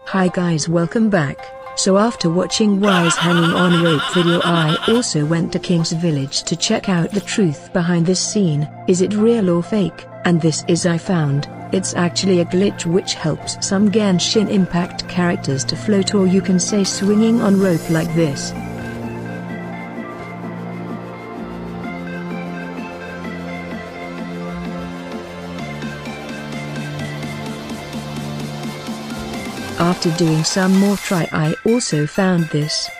Hi guys, welcome back. So after watching Wise hanging on rope video, I also went to King's Village to check out the truth behind this scene. Is it real or fake? And this is I found. It's actually a glitch which helps some Genshin Impact characters to float, or you can say swinging on rope like this. After doing some more try, I also found this.